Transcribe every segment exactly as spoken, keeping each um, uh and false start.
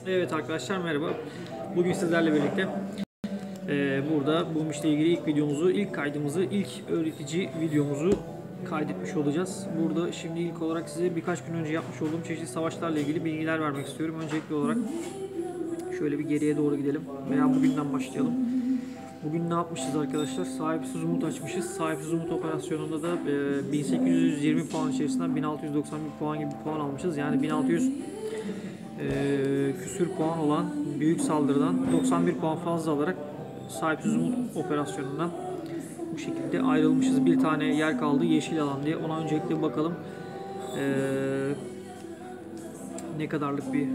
Evet arkadaşlar, merhaba. Bugün sizlerle birlikte e, burada bu işle ilgili ilk videomuzu, ilk kaydımızı, ilk öğretici videomuzu kaydetmiş olacağız. Burada şimdi ilk olarak size birkaç gün önce yapmış olduğum çeşitli savaşlarla ilgili bilgiler vermek istiyorum. Öncelikli olarak şöyle bir geriye doğru gidelim veya bugünden başlayalım. Bugün ne yapmışız arkadaşlar? Sahipsiz umut açmışız. Sahipsiz umut operasyonunda da e, bin sekiz yüz yirmi puan içerisinden bin altı yüz doksan bir puan gibi bir puan almışız. Yani bin altı yüz e, küsür puan olan büyük saldırıdan doksan bir puan fazla alarak sahipsiz umut operasyonundan bu şekilde ayrılmışız. Bir tane yer kaldı yeşil alan diye. Ona öncelikle bakalım. E, ne kadarlık bir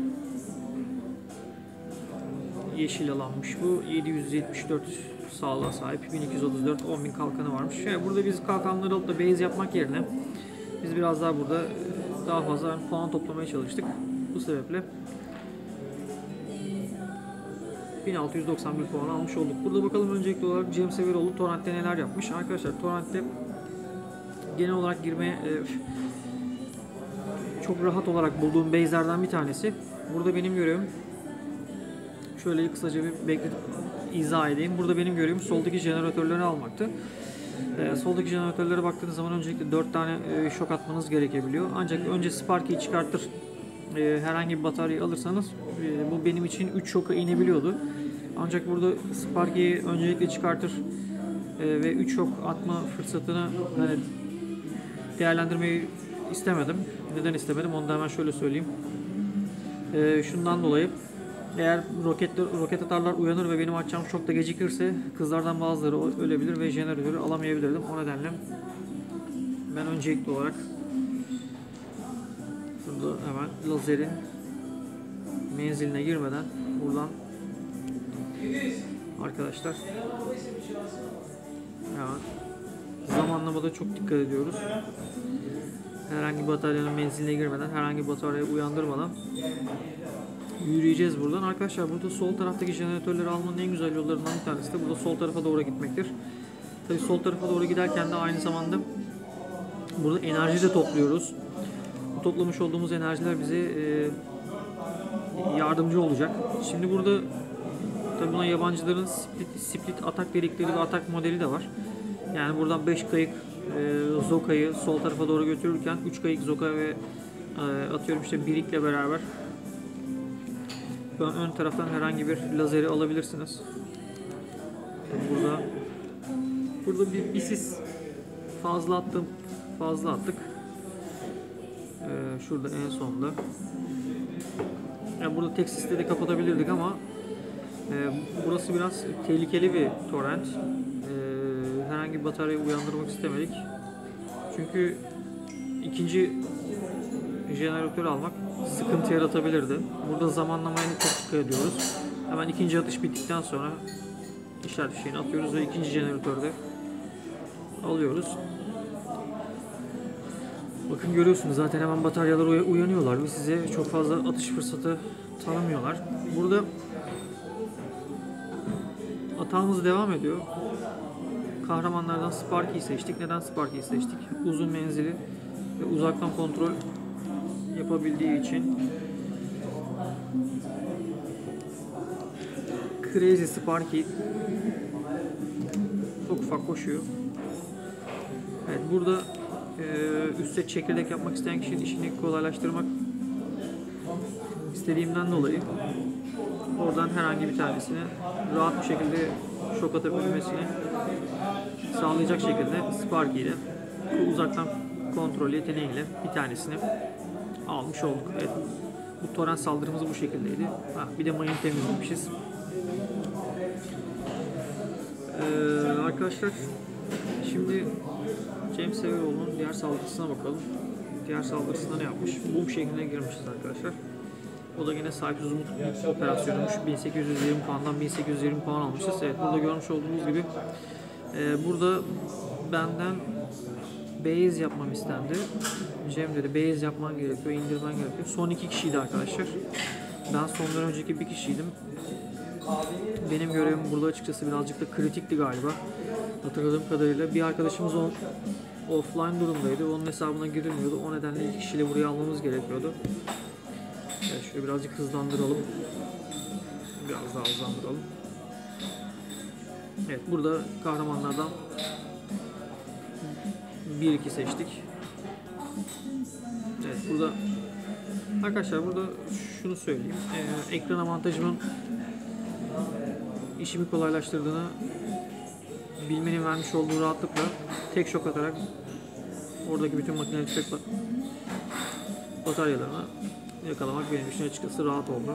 yeşil alanmış bu. yedi yüz yetmiş dört sağlığa sahip, bin iki yüz otuz dört, on bin kalkanı varmış. Yani burada biz kalkanları alıp da base yapmak yerine biz biraz daha burada daha fazla puan toplamaya çalıştık. Bu sebeple bin altı yüz doksan bir puan almış olduk. Burada bakalım öncelikli olarak Cem Severoğlu Torrent'te neler yapmış. Arkadaşlar Torrent'te genel olarak girmeye e, çok rahat olarak bulduğum base'lerden bir tanesi. Burada benim görevim, şöyle kısaca bir bekletip izah edeyim. Burada benim görevim soldaki jeneratörleri almaktı. Ee, soldaki jeneratörlere baktığınız zaman öncelikle dört tane e, şok atmanız gerekebiliyor. Ancak önce Sparky'yi çıkartır e, herhangi bir bataryayı alırsanız e, bu benim için üç şoka inebiliyordu. Ancak burada Sparky'yi öncelikle çıkartır e, ve üç şok atma fırsatını hani, değerlendirmeyi istemedim. Neden istemedim? Onu da hemen şöyle söyleyeyim. E, şundan dolayı, eğer roket, roket atarlar uyanır ve benim atacağım çok da gecikirse kızlardan bazıları ölebilir ve jeneratörü alamayabilirdim. O nedenle ben öncelikli olarak şurada hemen lazerin menziline girmeden buradan arkadaşlar hemen zamanlamada çok dikkat ediyoruz. Herhangi bir bataryanın menziline girmeden, herhangi bir bataryayı uyandırmadan yürüyeceğiz buradan. Arkadaşlar burada sol taraftaki jeneratörleri almanın en güzel yollarından bir tanesi de burada sol tarafa doğru gitmektir. Tabii sol tarafa doğru giderken de aynı zamanda burada enerji de topluyoruz. Bu toplamış olduğumuz enerjiler bize e, yardımcı olacak. Şimdi burada tabii buna yabancıların split, split atak dedikleri bir atak modeli de var. Yani buradan beş kayık e, Zoka'yı sol tarafa doğru götürürken üç kayık Zoka ve e, atıyorum işte birikle beraber ön, ön taraftan herhangi bir lazeri alabilirsiniz. Burada burada bir, bir sis fazla attım, fazla attık. Ee, şurada en sonda. Yani burada tek sisle de kapatabilirdik ama e, burası biraz tehlikeli bir torrent. Ee, herhangi bir bataryayı uyandırmak istemedik. Çünkü ikinci jeneratörü almak sıkıntı yaratabilirdi. Burada zamanlamaya çok dikkat ediyoruz. Hemen ikinci atış bittikten sonra işaret fişeğini atıyoruz ve ikinci jeneratörde alıyoruz. Bakın görüyorsunuz zaten hemen bataryalar uyanıyorlar ve size çok fazla atış fırsatı tanımıyorlar. Burada atağımız devam ediyor. Kahramanlardan Sparky'yi seçtik. Neden Sparky'yi seçtik? Uzun menzili ve uzaktan kontrol yapabildiği için. Crazy Sparky çok ufak koşuyor. Evet, burada e, üstte çekirdek yapmak isteyen kişinin işini kolaylaştırmak istediğimden dolayı oradan herhangi bir tanesini rahat bir şekilde şok atabilmesini sağlayacak şekilde Sparky ile uzaktan kontrol yeteneğiyle bir tanesini almış olduk. Evet, bu torrent saldırımız bu şekildeydi. Ha, bir de mayın temizlemişiz. Ee, arkadaşlar şimdi James Severoğlu'nun diğer saldırısına bakalım. Diğer saldırısında ne yapmış? Boom şekline girmişiz arkadaşlar. O da yine sahipsiz umut operasyonuymuş. bin sekiz yüz yirmi puandan bin sekiz yüz yirmi puan almışız. Evet, burada görmüş olduğunuz gibi e, burada benden base yapmam istendi. Cem dedi base yapman gerekiyor, indirmen gerekiyor. Son iki kişiydi arkadaşlar. Ben sondan önceki bir kişiydim. Benim görevim burada açıkçası birazcık da kritikti galiba. Hatırladığım kadarıyla bir arkadaşımız on, offline durumdaydı. Onun hesabına girilmiyordu. O nedenle iki kişiyle buraya almamız gerekiyordu. Evet, şöyle birazcık hızlandıralım. Biraz daha hızlandıralım. Evet, burada kahramanlardan bir iki seçtik. Evet, burada arkadaşlar burada şunu söyleyeyim. Ee, ekran avantajımın işimi kolaylaştırdığını bilmenin vermiş olduğu rahatlıkla tek şok atarak oradaki bütün makineli tüfek bataryalarını yakalamak benim için açıkçası rahat oldu.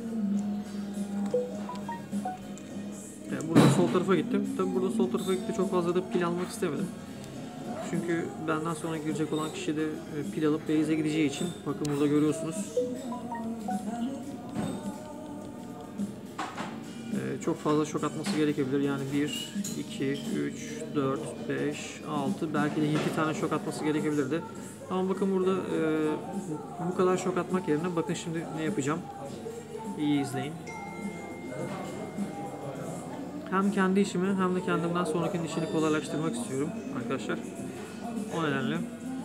Yani burada sol tarafa gittim. Tabi burada sol tarafa gitti, çok fazla da pil almak istemedim. Çünkü benden sonra girecek olan kişi de pil alıp base'e gideceği için, bakın burada görüyorsunuz. Çok fazla şok atması gerekebilir. Yani bir, iki, üç, dört, beş, altı, belki de yedi tane şok atması gerekebilirdi. Ama bakın burada e, bu kadar şok atmak yerine bakın şimdi ne yapacağım. İyi izleyin. Hem kendi işimi hem de kendimden sonrakinin işini kolaylaştırmak istiyorum arkadaşlar. O nedenle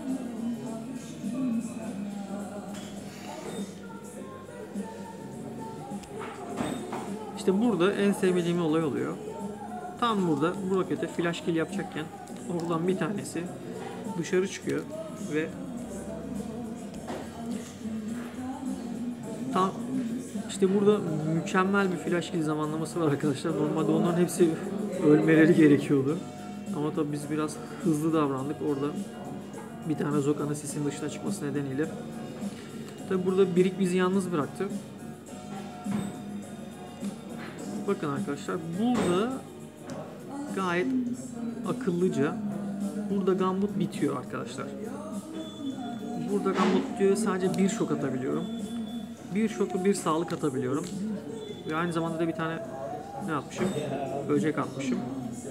İşte burada en sevmediğim olay oluyor. Tam burada bu rokete flash kill yapacakken oradan bir tanesi dışarı çıkıyor ve tam işte burada mükemmel bir flash kill zamanlaması var arkadaşlar. Normalde onların hepsi ölmeleri gerekiyordu. Ama tabii biz biraz hızlı davrandık. Orada bir tane Zoka'nın sisin dışına çıkması nedeniyle. Tabii burada Birik bizi yalnız bıraktı. Bakın arkadaşlar burada gayet akıllıca burada Gambut bitiyor arkadaşlar. Burada Gambut bitiyor, sadece bir şok atabiliyorum. Bir şoku bir sağlık atabiliyorum. Ve aynı zamanda da bir tane ne yapmışım? Böcek atmışım.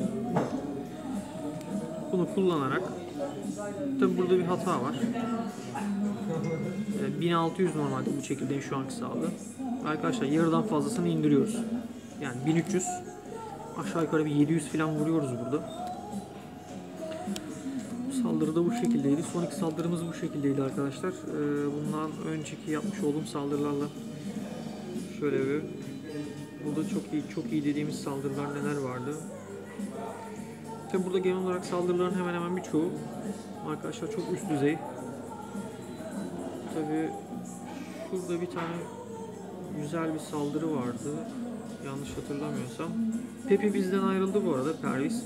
Bunu kullanarak tabi burada bir hata var. bin altı yüz normalde bu çekirdeğin şu anki sağlığı. Arkadaşlar yarıdan fazlasını indiriyoruz. Yani bin üç yüz, aşağı yukarı bir yedi yüz falan vuruyoruz burada. Bu saldırı da bu şekildeydi. Son iki saldırımız bu şekildeydi arkadaşlar. Bundan önceki yapmış olduğum saldırılarla şöyle bir, burada çok iyi çok iyi dediğimiz saldırılar neler vardı. Tabi burada genel olarak saldırıların hemen hemen birçoğu arkadaşlar çok üst düzey. Tabi şurada bir tane güzel bir saldırı vardı. Yanlış hatırlamıyorsam. Pepi bizden ayrıldı bu arada, Pervis.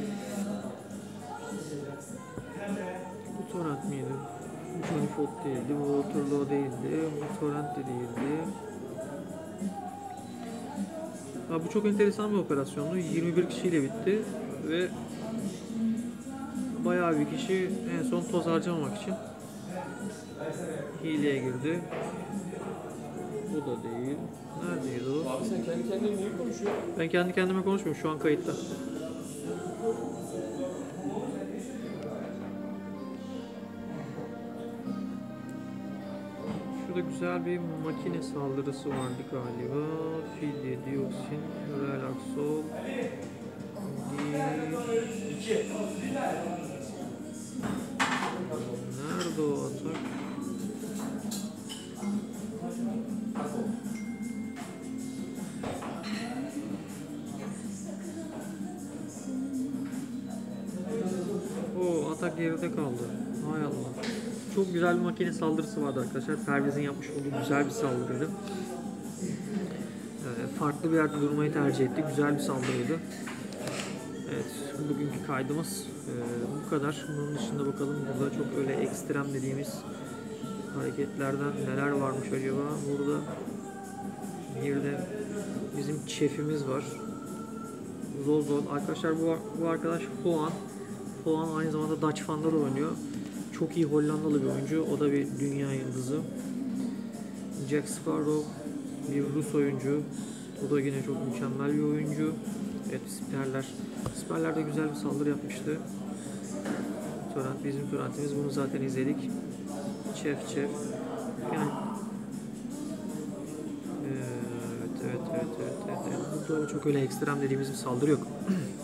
Bu Torrent miydi? Bu Manifot değildi, bu Waterloo değildi, bu Torrent de değildi. Ha, bu çok enteresan bir operasyondu. yirmi bir kişiyle bitti ve bayağı bir kişi en son toz harcamamak için hileye girdi. Bu da değil. Neredeydi o? Abi sen kendi kendine niye konuşuyorsun? Ben kendi kendime konuşmuyorum. Şu an kayıtta. Şurada güzel bir makine saldırısı vardı galiba. Fidye, dioksin, relaxol. Nerede o atak? O atak geride kaldı. Hay Allah. Çok güzel bir makine saldırısı vardı arkadaşlar. Perviz'in yapmış olduğu güzel bir saldırıydı. Ee, farklı bir yerde durmayı tercih etti. Güzel bir saldırıydı. Evet, bugünkü kaydımız e, bu kadar. Bunun dışında bakalım burada çok öyle ekstrem dediğimiz hareketlerden neler varmış acaba. Burada bir de bizim şefimiz var. Zozol. Arkadaşlar bu, bu arkadaş Hoan. Hoan aynı zamanda Dutch Fun'da da oynuyor. Çok iyi Hollandalı bir oyuncu. O da bir dünya yıldızı. Jack Sparrow bir Rus oyuncu. O da yine çok mükemmel bir oyuncu. Evet, Siperler. Siperler de güzel bir saldırı yapmıştı. Torrent, bizim Torrent'imiz. Bunu zaten izledik. Chef Chef. Yani evet, evet, evet, evet, evet. Burada çok öyle ekstrem dediğimiz bir saldırı yok.